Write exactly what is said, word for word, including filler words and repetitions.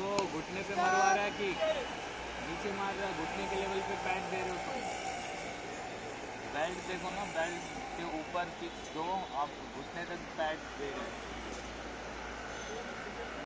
उसको घुटने पे मरवा रहा है कि नीचे मार रहा है, घुटने के लेवल पे पैड दे रहे हो तुम। बेल्ट देखो ना, बेल्ट के ऊपर फिक्स दो, आप घुटने तक पैड दे रहे हो।